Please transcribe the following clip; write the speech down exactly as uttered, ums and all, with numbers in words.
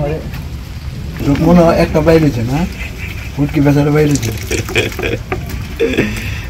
আরে মনে হয় একটা বাইরে আছে না ফুটকি বেচারা বাইরে আছে